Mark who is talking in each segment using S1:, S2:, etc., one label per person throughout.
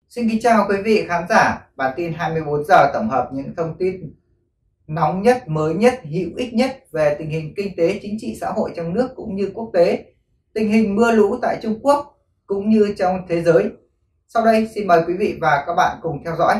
S1: Xin kính chào quý vị khán giả. Bản tin 24 giờ tổng hợp những thông tin nóng nhất, mới nhất, hữu ích nhất về tình hình kinh tế, chính trị, xã hội trong nước cũng như quốc tế, tình hình mưa lũ tại Trung Quốc cũng như trong thế giới. Sau đây xin mời quý vị và các bạn cùng theo dõi.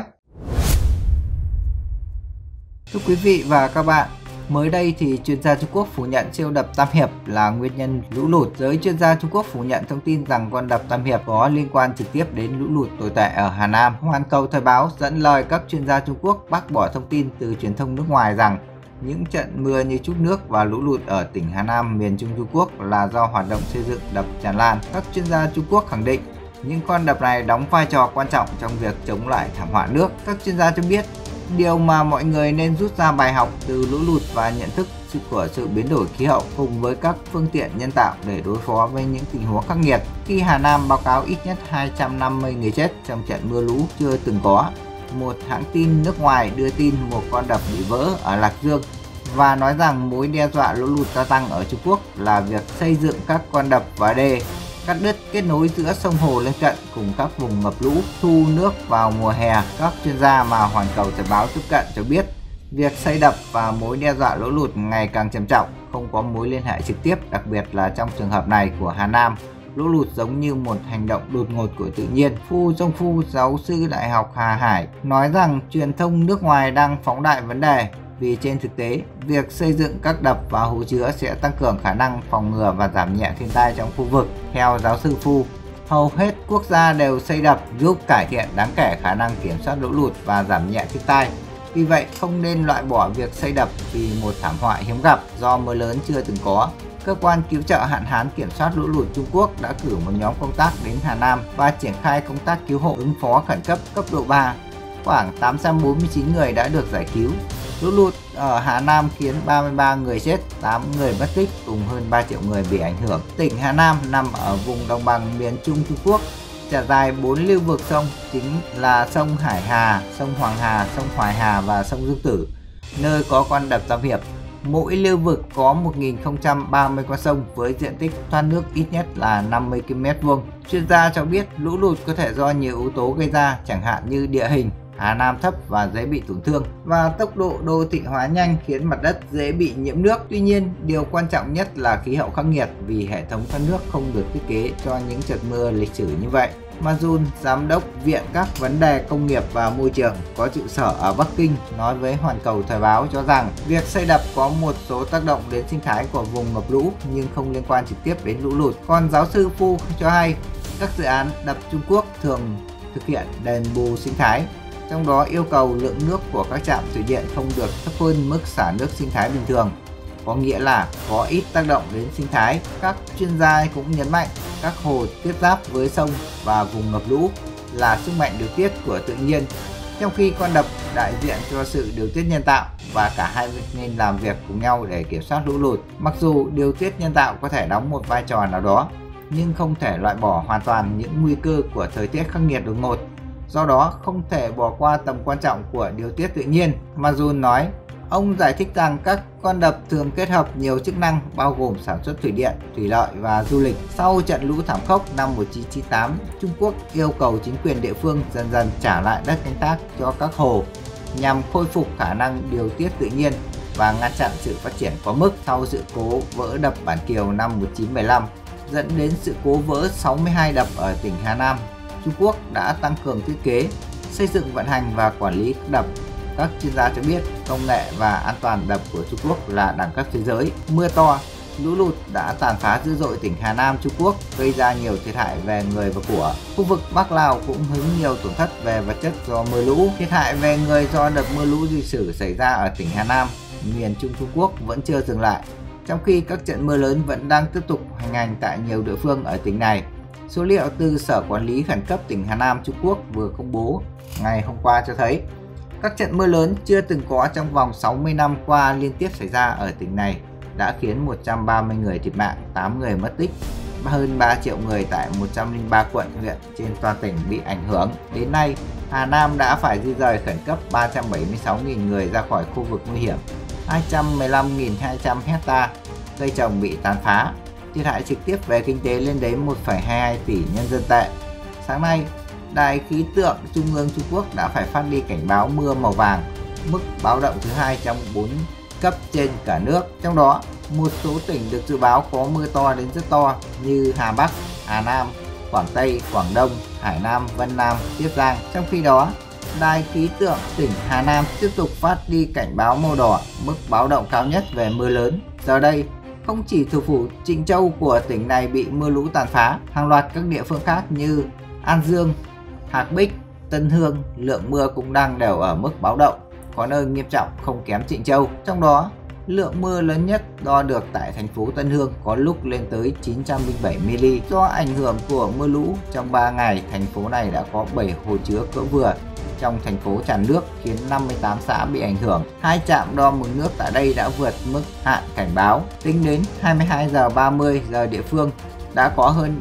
S1: Thưa quý vị và các bạn, mới đây thì chuyên gia Trung Quốc phủ nhận siêu đập Tam Hiệp là nguyên nhân lũ lụt. Giới chuyên gia Trung Quốc phủ nhận thông tin rằng con đập Tam Hiệp có liên quan trực tiếp đến lũ lụt tồi tệ ở Hà Nam. Hoàn Cầu Thời báo dẫn lời các chuyên gia Trung Quốc bác bỏ thông tin từ truyền thông nước ngoài rằng những trận mưa như trút nước và lũ lụt ở tỉnh Hà Nam, miền Trung Trung Quốc là do hoạt động xây dựng đập tràn lan. Các chuyên gia Trung Quốc khẳng định những con đập này đóng vai trò quan trọng trong việc chống lại thảm họa nước. Các chuyên gia cho biết điều mà mọi người nên rút ra bài học từ lũ lụt và nhận thức của sự biến đổi khí hậu cùng với các phương tiện nhân tạo để đối phó với những tình huống khắc nghiệt. Khi Hà Nam báo cáo ít nhất 250 người chết trong trận mưa lũ chưa từng có, một hãng tin nước ngoài đưa tin một con đập bị vỡ ở Lạc Dương và nói rằng mối đe dọa lũ lụt gia tăng ở Trung Quốc là việc xây dựng các con đập và đê cắt đứt kết nối giữa sông hồ lân cận cùng các vùng ngập lũ, thu nước vào mùa hè. Các chuyên gia mà Hoàn Cầu Thời báo tiếp cận cho biết việc xây đập và mối đe dọa lũ lụt ngày càng trầm trọng, không có mối liên hệ trực tiếp, đặc biệt là trong trường hợp này của Hà Nam. Lũ lụt giống như một hành động đột ngột của tự nhiên. Phu Dông Phu, giáo sư Đại học Hà Hải, nói rằng truyền thông nước ngoài đang phóng đại vấn đề vì trên thực tế, việc xây dựng các đập và hồ chứa sẽ tăng cường khả năng phòng ngừa và giảm nhẹ thiên tai trong khu vực. Theo giáo sư Phu, hầu hết quốc gia đều xây đập giúp cải thiện đáng kể khả năng kiểm soát lũ lụt và giảm nhẹ thiên tai. Vì vậy, không nên loại bỏ việc xây đập vì một thảm họa hiếm gặp do mưa lớn chưa từng có. Cơ quan cứu trợ hạn hán kiểm soát lũ lụt Trung Quốc đã cử một nhóm công tác đến Hà Nam và triển khai công tác cứu hộ ứng phó khẩn cấp cấp độ 3. Khoảng 849 người đã được giải cứu. Lũ lụt ở Hà Nam khiến 33 người chết, 8 người mất tích cùng hơn 3 triệu người bị ảnh hưởng. Tỉnh Hà Nam nằm ở vùng đồng bằng miền Trung Trung Quốc, trải dài 4 lưu vực sông chính là sông Hải Hà, sông Hoàng Hà, sông Hoài Hà và sông Dương Tử, nơi có con đập Tam Hiệp. Mỗi lưu vực có 1.030 con sông với diện tích thoát nước ít nhất là 50 km². Chuyên gia cho biết lũ lụt có thể do nhiều yếu tố gây ra, chẳng hạn như địa hình Hà Nam thấp và dễ bị tổn thương, và tốc độ đô thị hóa nhanh khiến mặt đất dễ bị nhiễm nước. Tuy nhiên, điều quan trọng nhất là khí hậu khắc nghiệt vì hệ thống thoát nước không được thiết kế cho những trận mưa lịch sử như vậy. Majun, giám đốc Viện các vấn đề công nghiệp và môi trường có trụ sở ở Bắc Kinh, nói với Hoàn Cầu Thời báo cho rằng việc xây đập có một số tác động đến sinh thái của vùng ngập lũ nhưng không liên quan trực tiếp đến lũ lụt. Còn giáo sư Phu cho hay các dự án đập Trung Quốc thường thực hiện đền bù sinh thái, trong đó yêu cầu lượng nước của các trạm thủy điện không được thấp hơn mức xả nước sinh thái bình thường, có nghĩa là có ít tác động đến sinh thái. Các chuyên gia cũng nhấn mạnh các hồ tiếp giáp với sông và vùng ngập lũ là sức mạnh điều tiết của tự nhiên, trong khi con đập đại diện cho sự điều tiết nhân tạo và cả hai nên làm việc cùng nhau để kiểm soát lũ lụt. Mặc dù điều tiết nhân tạo có thể đóng một vai trò nào đó, nhưng không thể loại bỏ hoàn toàn những nguy cơ của thời tiết khắc nghiệt đột ngột. Do đó, không thể bỏ qua tầm quan trọng của điều tiết tự nhiên, Majun nói. Ông giải thích rằng các con đập thường kết hợp nhiều chức năng bao gồm sản xuất thủy điện, thủy lợi và du lịch. Sau trận lũ thảm khốc năm 1998, Trung Quốc yêu cầu chính quyền địa phương dần dần trả lại đất canh tác cho các hồ nhằm khôi phục khả năng điều tiết tự nhiên và ngăn chặn sự phát triển quá mức. Sau sự cố vỡ đập Bản Kiều năm 1975 dẫn đến sự cố vỡ 62 đập ở tỉnh Hà Nam, Trung Quốc đã tăng cường thiết kế, xây dựng, vận hành và quản lý các đập. Các chuyên gia cho biết công nghệ và an toàn đập của Trung Quốc là đẳng cấp thế giới. Mưa to, lũ lụt đã tàn phá dữ dội tỉnh Hà Nam, Trung Quốc, gây ra nhiều thiệt hại về người và của. Khu vực Bắc Lào cũng hứng nhiều tổn thất về vật chất do mưa lũ. Thiệt hại về người do đợt mưa lũ lịch sử xảy ra ở tỉnh Hà Nam, miền Trung Trung Quốc vẫn chưa dừng lại, trong khi các trận mưa lớn vẫn đang tiếp tục hoành hành tại nhiều địa phương ở tỉnh này. Số liệu từ Sở Quản lý Khẩn cấp tỉnh Hà Nam, Trung Quốc vừa công bố ngày hôm qua cho thấy các trận mưa lớn chưa từng có trong vòng 60 năm qua liên tiếp xảy ra ở tỉnh này đã khiến 130 người thiệt mạng, 8 người mất tích, hơn 3 triệu người tại 103 quận huyện trên toàn tỉnh bị ảnh hưởng. Đến nay, Hà Nam đã phải di rời khẩn cấp 376.000 người ra khỏi khu vực nguy hiểm, 215.200 hecta cây trồng bị tàn phá, thiệt hại trực tiếp về kinh tế lên đến 1,22 tỷ nhân dân tệ. Sáng nay, Đài khí tượng Trung ương Trung Quốc đã phải phát đi cảnh báo mưa màu vàng, mức báo động thứ 2 trong 4 cấp trên cả nước. Trong đó, một số tỉnh được dự báo có mưa to đến rất to như Hà Bắc, Hà Nam, Quảng Tây, Quảng Đông, Hải Nam, Vân Nam, Chiết Giang. Trong khi đó, Đài khí tượng tỉnh Hà Nam tiếp tục phát đi cảnh báo màu đỏ, mức báo động cao nhất về mưa lớn. Giờ đây, không chỉ thủ phủ Trịnh Châu của tỉnh này bị mưa lũ tàn phá, hàng loạt các địa phương khác như An Dương, Hạc Bích, Tân Hương, lượng mưa cũng đang đều ở mức báo động, có nơi nghiêm trọng không kém Trịnh Châu. Trong đó, lượng mưa lớn nhất đo được tại thành phố Tân Hương có lúc lên tới 907 mm. Do ảnh hưởng của mưa lũ, trong 3 ngày, thành phố này đã có 7 hồ chứa cỡ vừa trong thành phố tràn nước, khiến 58 xã bị ảnh hưởng. 2 trạm đo mực nước tại đây đã vượt mức hạn cảnh báo. Tính đến 22 giờ 30 giờ địa phương, đã có hơn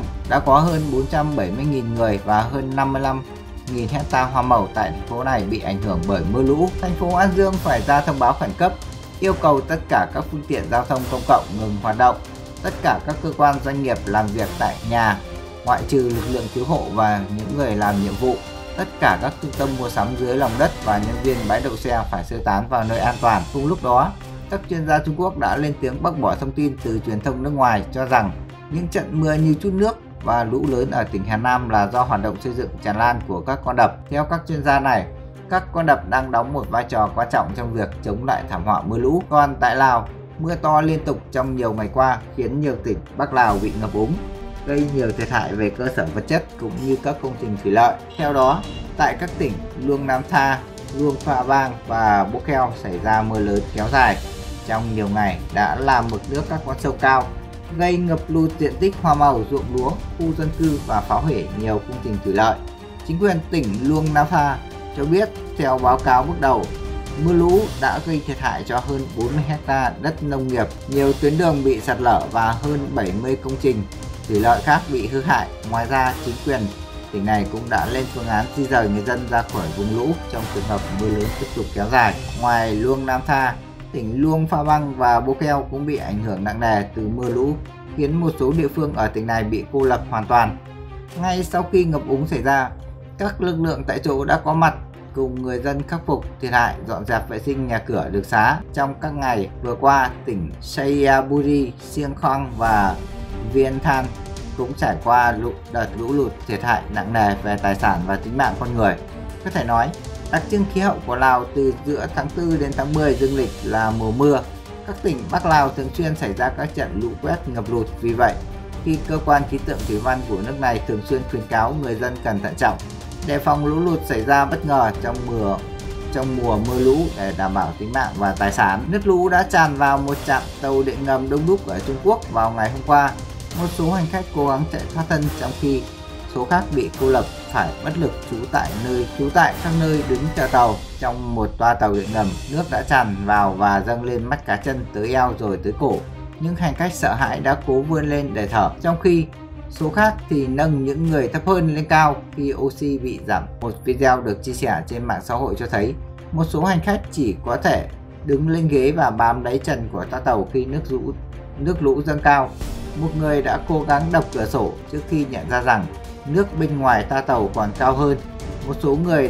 S1: 470.000 người và hơn 55.000 hecta hoa màu tại thành phố này bị ảnh hưởng bởi mưa lũ. Thành phố An Dương phải ra thông báo khẩn cấp, yêu cầu tất cả các phương tiện giao thông công cộng ngừng hoạt động, tất cả các cơ quan doanh nghiệp làm việc tại nhà, ngoại trừ lực lượng cứu hộ và những người làm nhiệm vụ. Tất cả các trung tâm mua sắm dưới lòng đất và nhân viên bãi đậu xe phải sơ tán vào nơi an toàn. Cùng lúc đó, các chuyên gia Trung Quốc đã lên tiếng bác bỏ thông tin từ truyền thông nước ngoài cho rằng những trận mưa như trút nước và lũ lớn ở tỉnh Hà Nam là do hoạt động xây dựng tràn lan của các con đập. Theo các chuyên gia này, các con đập đang đóng một vai trò quan trọng trong việc chống lại thảm họa mưa lũ. Còn tại Lào, mưa to liên tục trong nhiều ngày qua khiến nhiều tỉnh Bắc Lào bị ngập úng, gây nhiều thiệt hại về cơ sở vật chất cũng như các công trình thủy lợi. Theo đó, tại các tỉnh Luông Nam Tha, Luông Pha Bang và Bô Kheo xảy ra mưa lớn kéo dài trong nhiều ngày đã làm mực nước các con sông cao, gây ngập lụt diện tích hoa màu, ruộng lúa, khu dân cư và phá hủy nhiều công trình thủy lợi. Chính quyền tỉnh Luông Nam Tha cho biết, theo báo cáo bước đầu, mưa lũ đã gây thiệt hại cho hơn 40 hecta đất nông nghiệp, nhiều tuyến đường bị sạt lở và hơn 70 công trình thủy lợi khác bị hư hại. Ngoài ra, chính quyền tỉnh này cũng đã lên phương án di rời người dân ra khỏi vùng lũ trong trường hợp mưa lớn tiếp tục kéo dài. Ngoài Luông Nam Tha, tỉnh Luông Pha Bang và Bô Kheo cũng bị ảnh hưởng nặng nề từ mưa lũ, khiến một số địa phương ở tỉnh này bị cô lập hoàn toàn. Ngay sau khi ngập úng xảy ra, các lực lượng tại chỗ đã có mặt cùng người dân khắc phục thiệt hại, dọn dẹp vệ sinh nhà cửa đường xá. Trong các ngày vừa qua, tỉnh Chaiaburi, Siêng Khong và Viên Than cũng trải qua đợt lũ lụt thiệt hại nặng nề về tài sản và tính mạng con người. Có thể nói, đặc trưng khí hậu của Lào từ giữa tháng 4 đến tháng 10 dương lịch là mùa mưa. Các tỉnh Bắc Lào thường xuyên xảy ra các trận lũ quét, ngập lụt. Vì vậy, khi cơ quan khí tượng thủy văn của nước này thường xuyên khuyến cáo người dân cần thận trọng, đề phòng lũ lụt xảy ra bất ngờ trong mùa mưa lũ để đảm bảo tính mạng và tài sản. Nước lũ đã tràn vào một trạm tàu điện ngầm đông đúc ở Trung Quốc vào ngày hôm qua. Một số hành khách cố gắng chạy thoát thân, trong khi số khác bị cô lập phải bất lực trú tại các nơi đứng chờ tàu. Trong một toa tàu điện ngầm, nước đã tràn vào và dâng lên mắt cá chân tới eo rồi tới cổ. Những hành khách sợ hãi đã cố vươn lên để thở, trong khi số khác thì nâng những người thấp hơn lên cao khi oxy bị giảm. Một video được chia sẻ trên mạng xã hội cho thấy một số hành khách chỉ có thể đứng lên ghế và bám đáy trần của toa tàu khi nước lũ dâng cao. Một người đã cố gắng đập cửa sổ trước khi nhận ra rằng nước bên ngoài toa tàu còn cao hơn. Một số người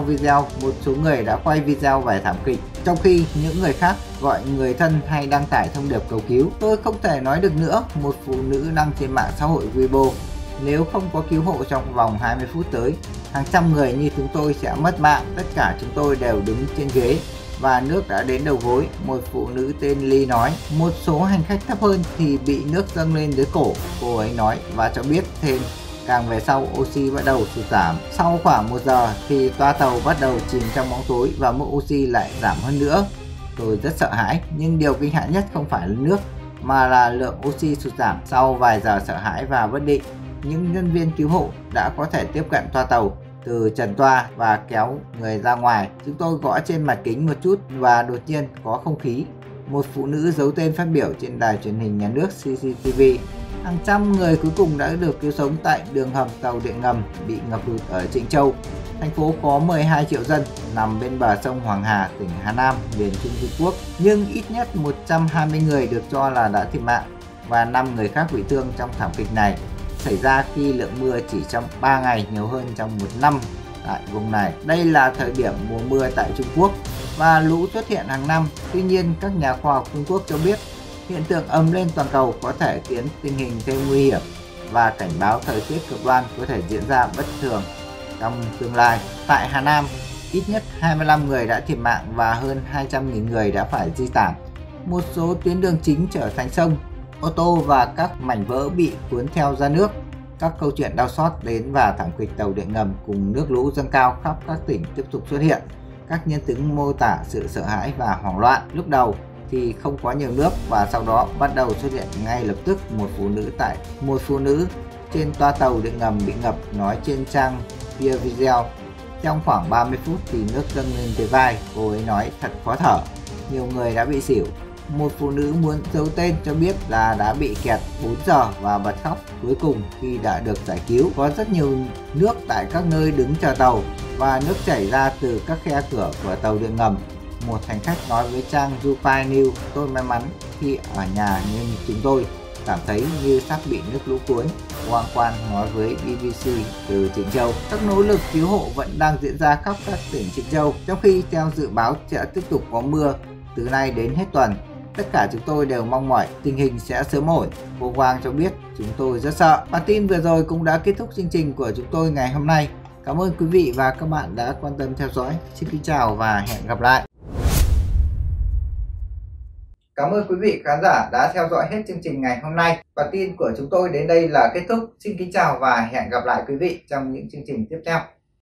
S1: đã quay video về thảm kịch, trong khi những người khác gọi người thân hay đăng tải thông điệp cầu cứu. Tôi không thể nói được nữa, một phụ nữ đăng trên mạng xã hội Weibo: nếu không có cứu hộ trong vòng 20 phút tới, hàng trăm người như chúng tôi sẽ mất mạng. Tất cả chúng tôi đều đứng trên ghế và nước đã đến đầu gối, một phụ nữ tên Ly nói. Một số hành khách thấp hơn thì bị nước dâng lên dưới cổ, cô ấy nói, và cho biết thêm càng về sau oxy bắt đầu sụt giảm. Sau khoảng 1 giờ thì toa tàu bắt đầu chìm trong bóng tối và mức oxy lại giảm hơn nữa. Tôi rất sợ hãi, nhưng điều kinh hãi nhất không phải là nước mà là lượng oxy sụt giảm. Sau vài giờ sợ hãi và bất định, những nhân viên cứu hộ đã có thể tiếp cận toa tàu từ trần toa và kéo người ra ngoài. Chúng tôi gõ trên mặt kính một chút và đột nhiên có không khí. Một phụ nữ giấu tên phát biểu trên đài truyền hình nhà nước CCTV. Hàng trăm người cuối cùng đã được cứu sống tại đường hầm tàu điện ngầm bị ngập lụt ở Trịnh Châu. Thành phố có 12 triệu dân, nằm bên bờ sông Hoàng Hà, tỉnh Hà Nam, miền Trung Trung Quốc. Nhưng ít nhất 120 người được cho là đã thiệt mạng và 5 người khác bị thương trong thảm kịch này. xảy ra khi lượng mưa chỉ trong 3 ngày nhiều hơn trong một năm tại vùng này. Đây là thời điểm mùa mưa tại Trung Quốc và lũ xuất hiện hàng năm. Tuy nhiên, các nhà khoa học Trung Quốc cho biết hiện tượng ầm lên toàn cầu có thể khiến tình hình thêm nguy hiểm và cảnh báo thời tiết cực đoan có thể diễn ra bất thường trong tương lai. Tại Hà Nam, ít nhất 25 người đã thiệt mạng và hơn 200.000 người đã phải di tản. Một số tuyến đường chính trở thành sông, ô tô và các mảnh vỡ bị cuốn theo ra nước. Các câu chuyện đau xót đến và thảm kịch tàu điện ngầm cùng nước lũ dâng cao khắp các tỉnh tiếp tục xuất hiện. Các nhân chứng mô tả sự sợ hãi và hoảng loạn. Lúc đầu thì không có nhiều nước và sau đó bắt đầu xuất hiện ngay lập tức một phụ nữ trên toa tàu điện ngầm bị ngập nói trên trang bia video. Trong khoảng 30 phút thì nước dâng lên tới vai, cô ấy nói thật khó thở, nhiều người đã bị xỉu. Một phụ nữ muốn giấu tên cho biết là đã bị kẹt 4 giờ và bật khóc cuối cùng khi đã được giải cứu. Có rất nhiều nước tại các nơi đứng chờ tàu và nước chảy ra từ các khe cửa của tàu điện ngầm. Một hành khách nói với trang Jupai News, tôi may mắn khi ở nhà nhưng chúng tôi cảm thấy như sắp bị nước lũ cuốn. Wang Quan nói với BBC từ Trịnh Châu. Các nỗ lực cứu hộ vẫn đang diễn ra khắp các tỉnh Trịnh Châu, trong khi theo dự báo sẽ tiếp tục có mưa từ nay đến hết tuần. Tất cả chúng tôi đều mong mỏi tình hình sẽ sớm ổn, cô Wang cho biết. Chúng tôi rất sợ. Bản tin vừa rồi cũng đã kết thúc chương trình của chúng tôi ngày hôm nay. Cảm ơn quý vị và các bạn đã quan tâm theo dõi. Xin kính chào và hẹn gặp lại. Cảm ơn quý vị khán giả đã theo dõi hết chương trình ngày hôm nay. Bản tin của chúng tôi đến đây là kết thúc. Xin kính chào và hẹn gặp lại quý vị trong những chương trình tiếp theo.